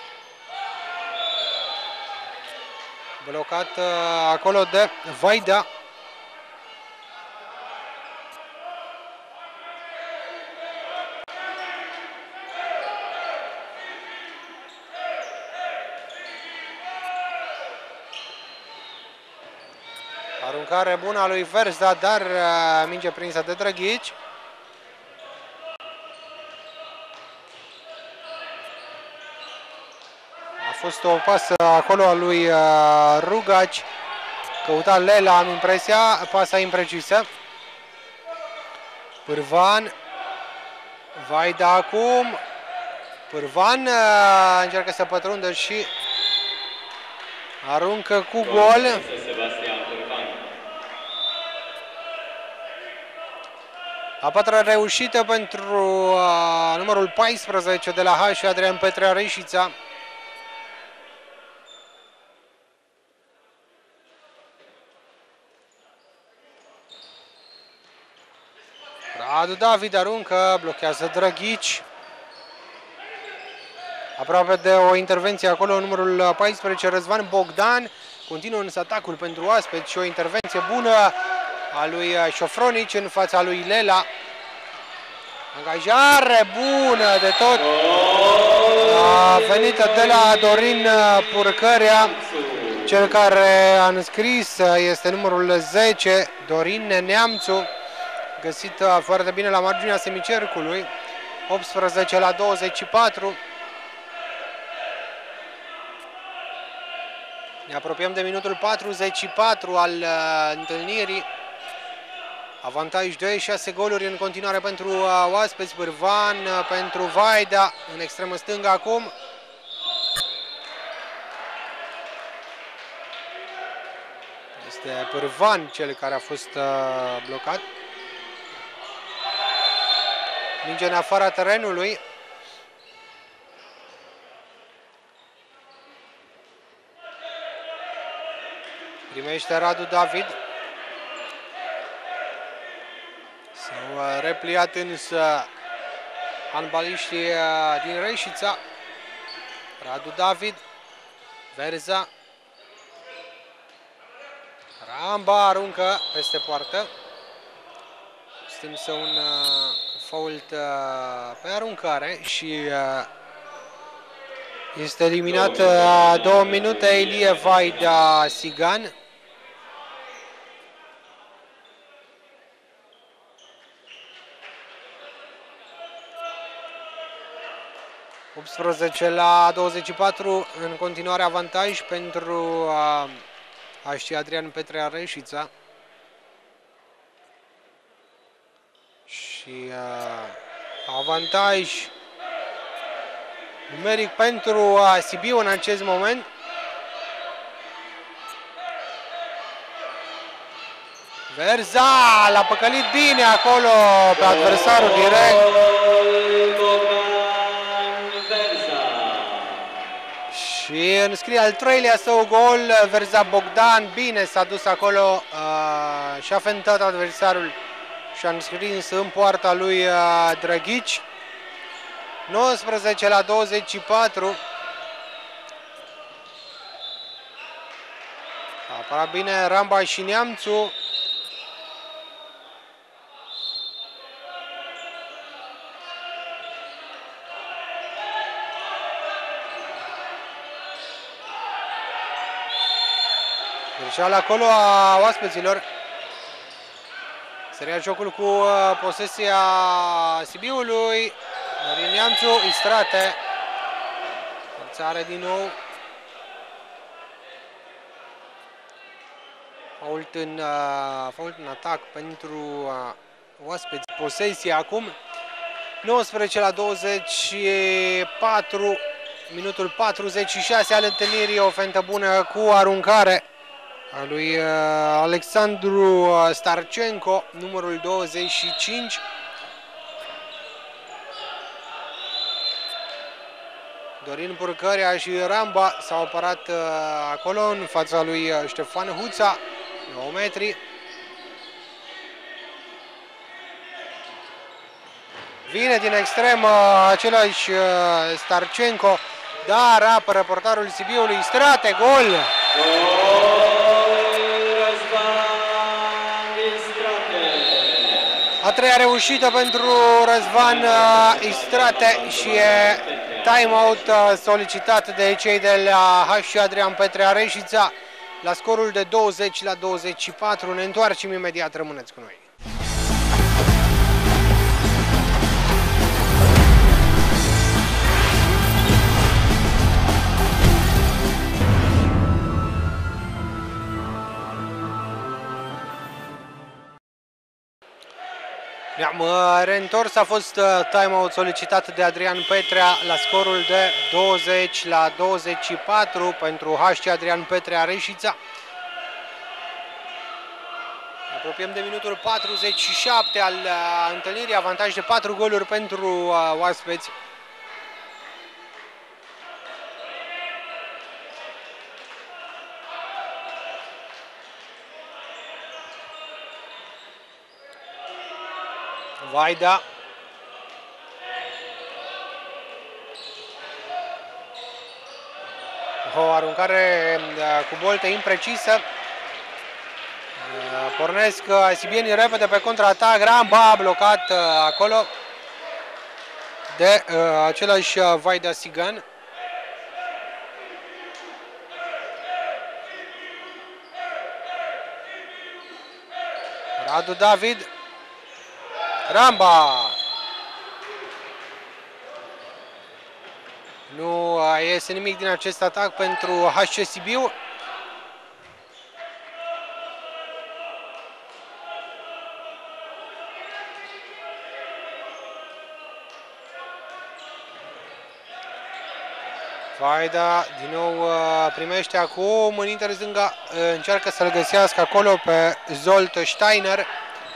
Blocat acolo de Vaida. Aruncare bună a lui Verza, dar uh, minge prinsă de Drăghici. A fost o pasă acolo a lui uh, Rugaci. Căuta Lela, am impresia, pasa imprecisă. Pârvan. Vaida acum. Pârvan uh, încearcă să pătrundă și aruncă cu gol. A patra reușită pentru uh, numărul paisprezece de la H, Adrian Petrea Reșița. Radu David aruncă, blochează Drăghici. Aproape de o intervenție acolo, numărul paisprezece, Răzvan Bogdan. Continuă însă atacul pentru oaspeți și o intervenție bună a lui Șofronici în fața lui Lela. Angajare bună de tot. A venit de la Dorin Purcărea. Cel care a înscris este numărul zece, Dorin Neamțu. Găsit foarte bine la marginea semicercului. optsprezece la douăzeci și patru. Ne apropiem de minutul patruzeci și patru al uh, întâlnirii. Avantaj de șase goluri în continuare pentru uh, oaspeți. Pârvan uh, pentru Vaida în extremă stângă acum. Este Pârvan cel care a fost uh, blocat. Minge în afara terenului. Primește Radu David. S-au repliat însă handbaliștii din Reșița. Radu David. Verza. Ramba aruncă peste poartă. Este însă un fault uh, pe aruncare și uh, este eliminat uh, două minute Ilie Vaida Sigan. optsprezece la douăzeci și patru, în continuare avantaj pentru uh, H C Adrian Petrea Reșița. Și uh, avantaj numeric pentru uh, Sibiu în acest moment. Verza l-a păcălit bine acolo pe adversarul direct. Și înscrie al treilea său gol, Verza Bogdan, bine s-a dus acolo uh, și a fentat adversarul și a înscris în poarta lui uh, Drăghici. nouăsprezece la douăzeci și patru. A apărat bine Ramba și Neamțu. Greșeală acolo a oaspeților. Seria jocul cu uh, posesia Sibiului. Dorin Neamțu, Istrate. Forțare din nou. Fault în, uh, fault în atac pentru uh, oaspeți. Posesia acum. nouăsprezece la douăzeci și patru. Minutul patruzeci și șase al întâlnirii. O fentă bună cu aruncare a lui uh, Alexandru Starcenco, numărul douăzeci și cinci. Dorin Purcărea și Ramba s-au apărat uh, acolo în fața lui uh, Ștefan Huța, nouă metri. Vine din extrem uh, același uh, Starcenco, dar apără portarul Sibiului. Istrate, gol! A treia reușită pentru Răzvan uh, Istrate și e time-out uh, solicitat de cei de la H C Adrian Petrea Reșița la scorul de douăzeci la douăzeci și patru. Ne întoarcem imediat, rămâneți cu noi. Ne-am reîntors, a fost time-out solicitat de Adrian Petrea la scorul de douăzeci la douăzeci și patru pentru H C Adrian Petrea Reșița. Ne apropiem de minutul patruzeci și șapte al întâlnirii, avantaj de patru goluri pentru oaspeți. Vaida. O aruncare cu boltă imprecisă. Pornesc sibienii repede pe contraatac. Ramba blocat acolo de același Vaida Sigan. Radu David. Ramba! Nu iese nimic din acest atac pentru H C Sibiu. Vaida din nou primește acum în inter stânga, încearcă să-l găsească acolo pe Zolt Steiner.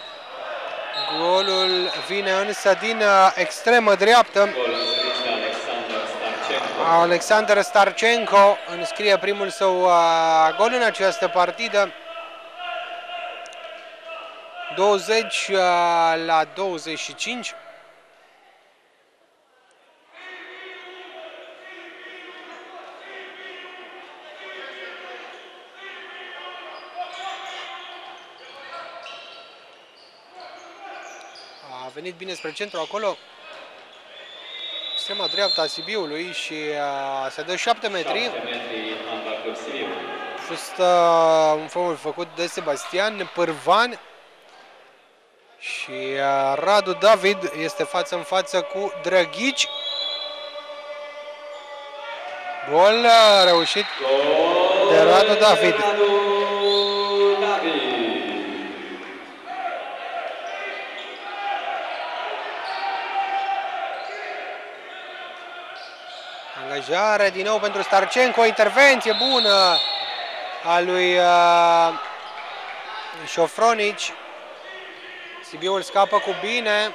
Golul vine însă din extremă dreaptă. Alexander Starcenco înscrie primul său gol în această partidă. douăzeci la douăzeci și cinci. venit bine spre centru acolo. Extrema dreapta a Sibiului și uh, se dă șapte metri. șapte metri, handbal Club Sibiu. A fost uh, un foul făcut de Sebastian Pârvan. Și uh, Radu David este față în față cu Drăghici. Gol uh, reușit Gol de Radu David. Radu David. Angajare din nou pentru Starcenco, o intervenție bună a lui uh, Șofronici. Sibiul scapă cu bine.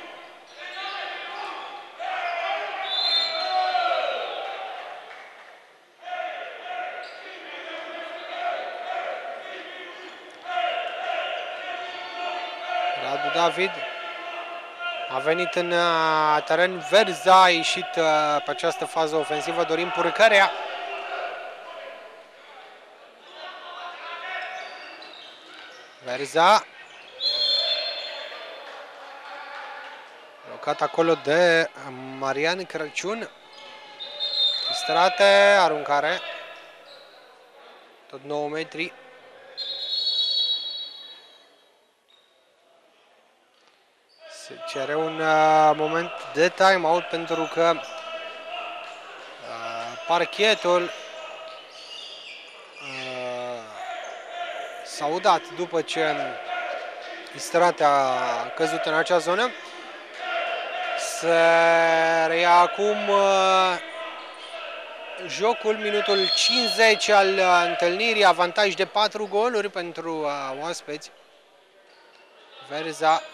Radu David a venit în uh, teren. Verza a ieșit uh, pe această fază ofensivă. Dorin Purcărea. Verza. Blocat acolo de Marian Crăciun. Distrate, aruncare. Tot nouă metri. Se cere un uh, moment de time-out pentru că uh, parchetul uh, s-a udat după ce Distrate a căzut în acea zonă. Se reia acum uh, jocul, minutul cincizeci al uh, întâlnirii, avantaj de patru goluri pentru uh, oaspeți. Verza.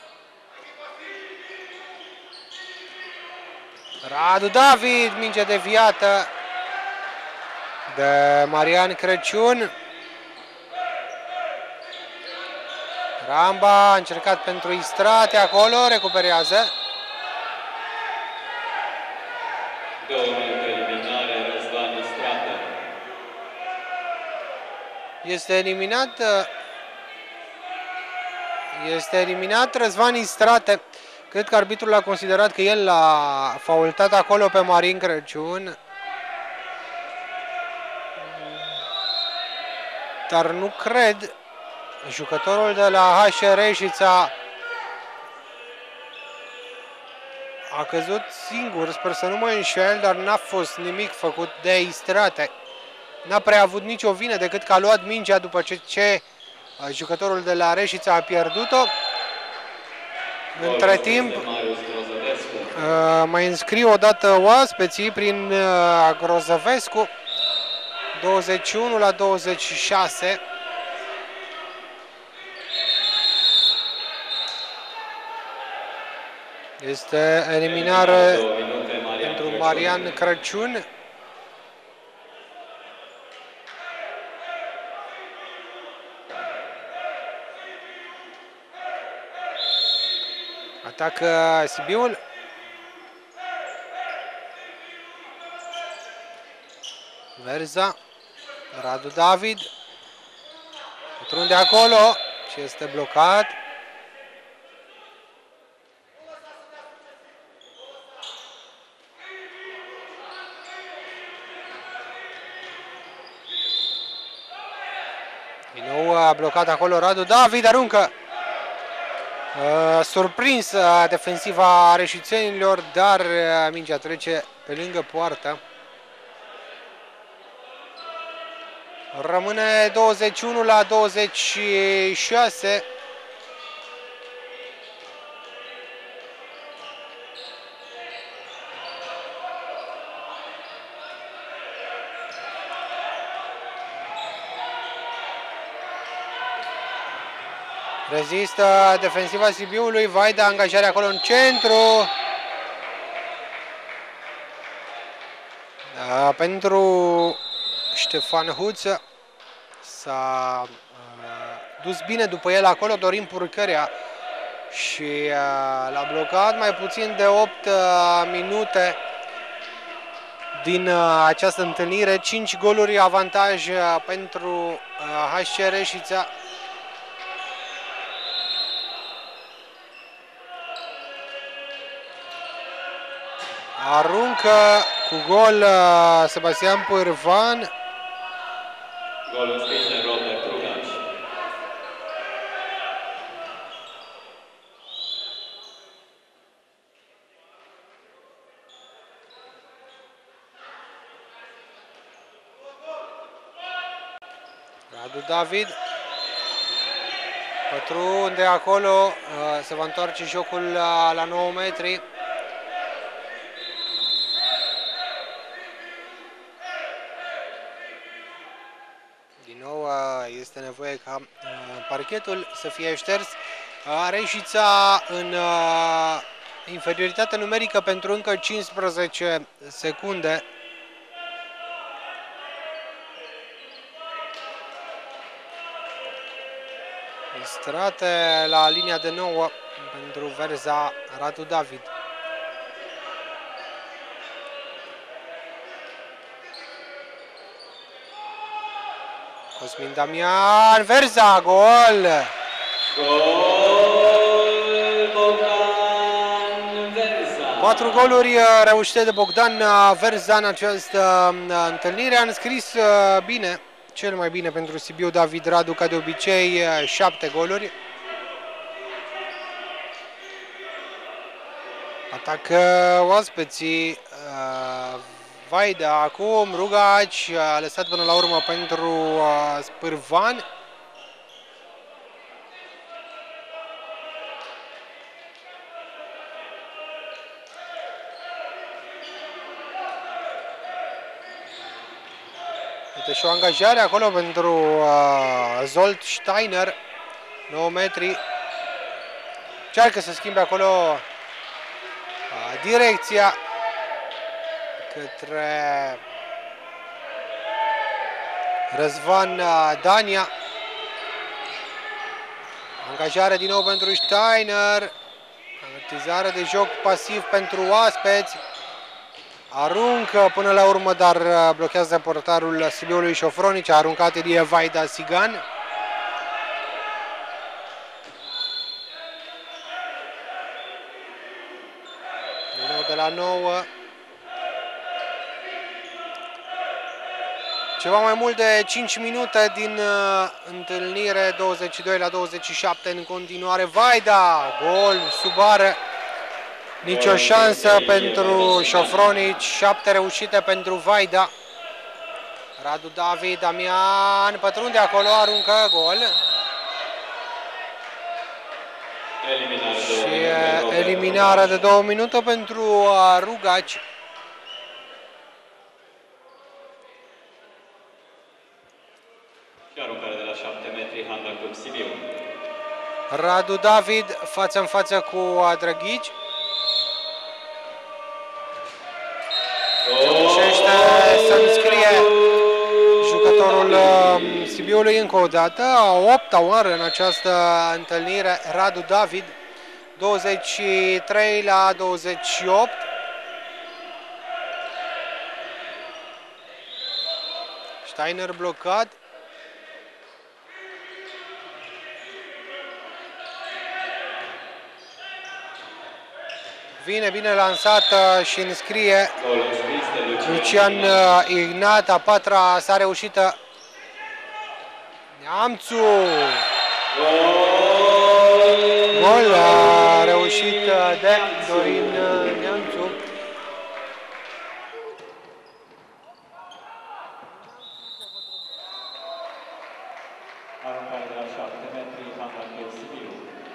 Radu David, minge deviată de Marian Crăciun. Ramba a încercat pentru Istrate acolo, recuperează. Două minute eliminare, Răzvan Istrate. Este eliminat Este eliminat Răzvan Istrate. Cred că arbitrul a considerat că el l-a faultat acolo pe Marin Crăciun. Dar nu cred. Jucătorul de la H R Reșița a căzut singur, sper să nu mă înșel, dar n-a fost nimic făcut de Istrate. N-a prea avut nicio vină decât că a luat mingea după ce, ce jucătorul de la Reșița a pierdut-o. Între timp, mai înscriu odată oaspeții prin Grozăvescu. douăzeci și unu la douăzeci și șase. Este eliminare pentru Marian Crăciun. Atacă Sibiul. Verza. Radu David. Pătrunde acolo și este blocat. Din nou a blocat acolo Radu David, aruncă. Uh, surprins uh, defensiva reșițenilor, dar uh, mingea trece pe lângă poartă. Rămâne douăzeci și unu la douăzeci și șase. Rezistă defensiva Sibiului, Vaida, angajare acolo în centru. Da, pentru Ștefan Huță s-a uh, dus bine după el acolo Dorin Purcărea și uh, l-a blocat mai puțin de opt uh, minute din uh, această întâlnire. cinci goluri avantaj uh, pentru uh, H C Reșița. Aruncă cu gol uh, Sebastian Pârvan. Gol înscris de Robert Rugaci. Radu David. Pătrunde acolo, uh, se va întoarce jocul uh, la nouă metri. Din nou uh, este nevoie ca uh, parchetul să fie șters. Uh, Reșița în uh, inferioritate numerică pentru încă cincisprezece secunde. Distrate la linia de nouă pentru Verza, Radu David. Cosmin Damian, Verza, gol! Gol Bogdan Verza. Patru goluri reușite de Bogdan Verza în această întâlnire. A înscris bine, cel mai bine pentru Sibiu David Radu, ca de obicei, șapte goluri. Atacă oaspeții. Vaida acum, Rugaci a lăsat până la urmă pentru Spârvan. Uite și o angajare acolo pentru uh, Zolt Steiner, nouă metri. Încearcă să schimbe acolo uh, direcția către Răzvan uh, Dania. Angajare din nou pentru Steiner. Avertizare de joc pasiv pentru oaspeți. Aruncă până la urmă, dar blochează portarul Sibiului Șofronici. A aruncat Elie Vaida Sigan. Din nou de la nouă. Ceva mai mult de cinci minute din uh, întâlnire, douăzeci și doi la douăzeci și șapte în continuare. Vaida, gol sub bară. Nici o șansă pentru Șofronici, șapte reușite pentru Vaida. Radu David, Damian, pătrunde acolo, aruncă, gol. Eliminare Și eliminarea de două minute pentru uh, Rugaci. Și aruncare de la șapte metri, Handbal Club Sibiu. Radu David față în față cu uh, Drăghici. Reușește să înscrie jucătorul uh, Sibiului încă o dată, a opta oară în această întâlnire, Radu David, douăzeci și trei la douăzeci și opt. Steiner blocat. Vine bine lansată și înscrie Lucian Ignat, a patra sa reușită. Neamțu! Gol a reușit de Dorin Neamțu. Aruncare de la șapte metri, Handbal Club Sibiu.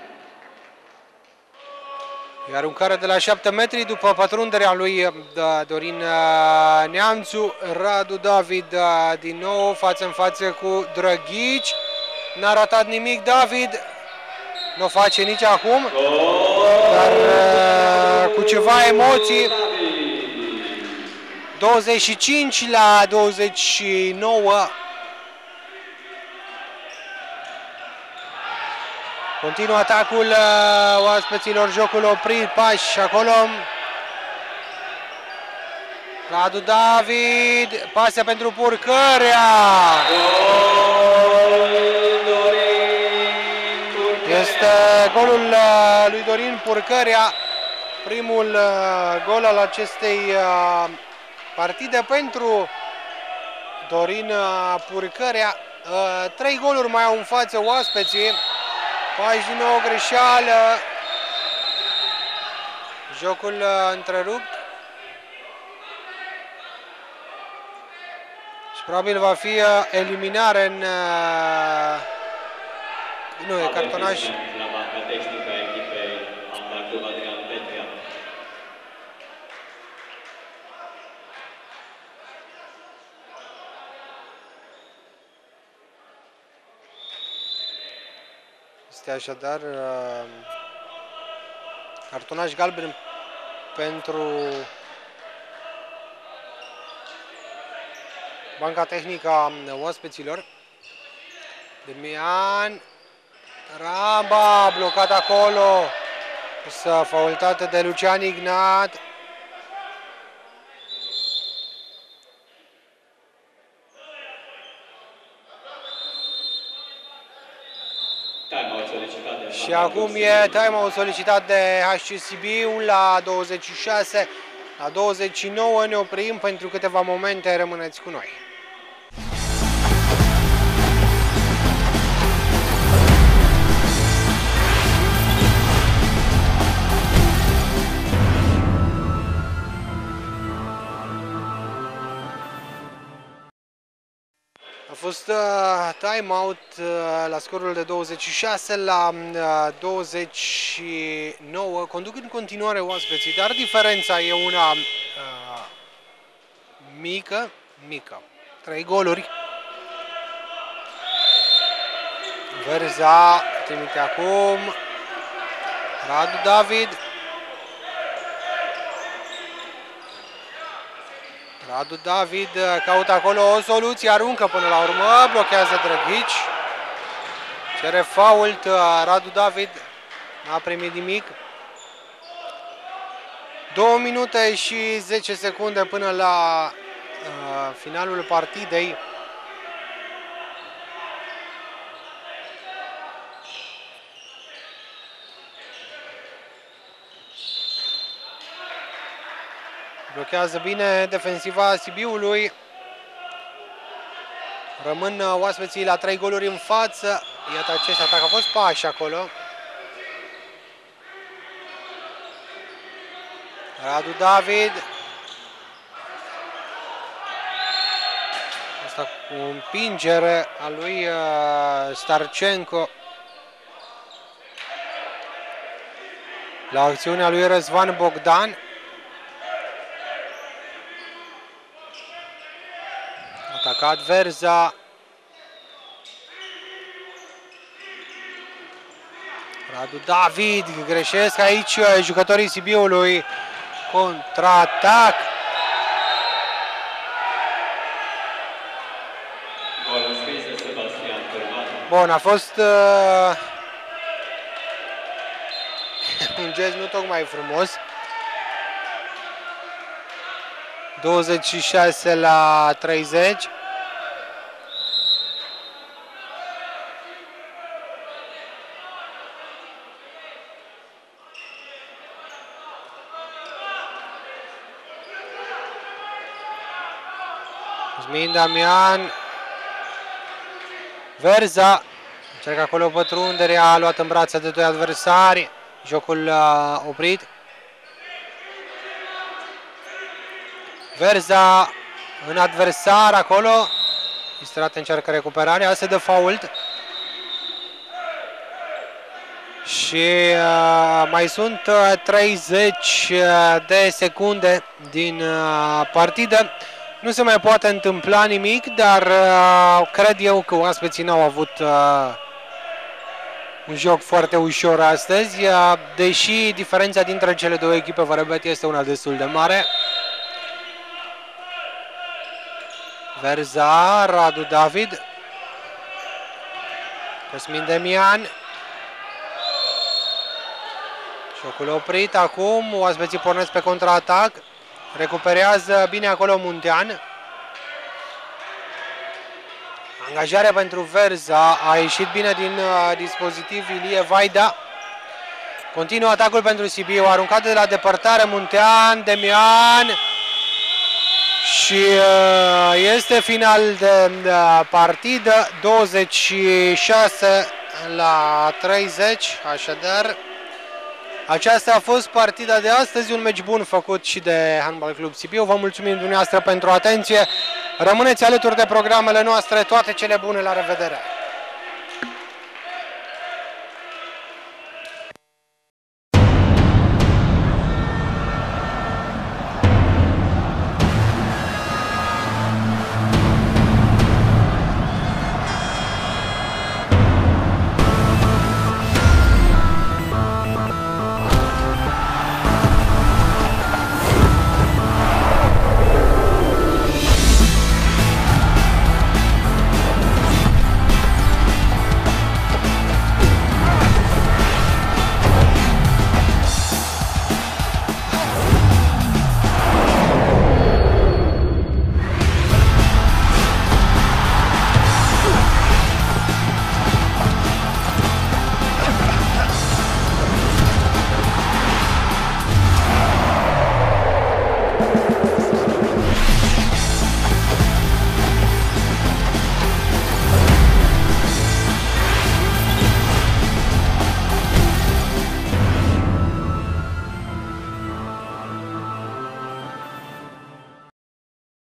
E aruncare de la șapte metri după pătrunderea lui Dorin Neamțu. Radu David din nou față în față cu Drăghici. N-a ratat nimic David. Nu o face nici acum. Dar cu ceva emoții. douăzeci și cinci la douăzeci și nouă. Continuă atacul uh, oaspeților, jocul oprit, pași acolo. Radu David, pasă pentru Purcărea. Este golul uh, lui Dorin Purcărea. Primul uh, gol al acestei uh, partide pentru Dorin uh, Purcărea. Uh, trei goluri mai au în față oaspeții. Faci din nou o greșeală. Jocul uh, întrerupt. Și probabil va fi uh, eliminare în... Uh, nu, e cartonaj. Este așadar uh, cartonaj galben pentru banca tehnică a oaspeților. Demian Ramba blocat acolo, s-a faultată de Lucian Ignat. Și acum e time-out solicitat de H C Sibiu la douăzeci și șase, la douăzeci și nouă ne oprim pentru câteva momente, rămâneți cu noi. A fost uh, time-out uh, la scorul de douăzeci și șase la uh, douăzeci și nouă, conduc în continuare oaspeții, dar diferența e una uh, mică, mică. Trei goluri. Verza trimite acum. Radu David. Radu David caută acolo o soluție, aruncă până la urmă, blochează Drăghici. Cere fault Radu David, n-a primit nimic. două minute și zece secunde până la uh, finalul partidei. Blochează bine defensiva Sibiului. Rămân oaspeții la trei goluri în față. Iată acest atac, a fost pași acolo. Radu David. Asta cu un împingere a lui Starcenco. La acțiunea lui Răzvan Bogdan. Atacat Verza. Radu David, greșesc aici jucătorii Sibiului. Contraatac. Bun, a fost uh, un gest nu tocmai frumos. douăzeci și șase la treizeci. Cosmin Damian. Verza încercă acolo pătrunderea, a luat în brațe de doi adversari. Jocul uh, oprit. Verza în adversar acolo. Istrat încearcă recuperarea, se dă fault. Și uh, mai sunt uh, treizeci de secunde din uh, partidă. Nu se mai poate întâmpla nimic, dar uh, cred eu că oaspeții n-au avut uh, un joc foarte ușor astăzi, uh, deși diferența dintre cele două echipe, vă repet, este una destul de mare. Verza, Radu David, Cosmin Demian. Jocul oprit acum, oaspeții pornesc pe contraatac. Recuperează bine acolo Muntean. Angajarea pentru Verza, a ieșit bine din uh, dispozitiv Ilie Vaida. Continuă atacul pentru Sibiu, aruncat de la depărtare Muntean, Demian și este final de partidă, douăzeci și șase la treizeci, așadar aceasta a fost partida de astăzi, un meci bun făcut și de Handbal Club Sibiu. Vă mulțumim dumneavoastră pentru atenție, rămâneți alături de programele noastre, toate cele bune, la revedere!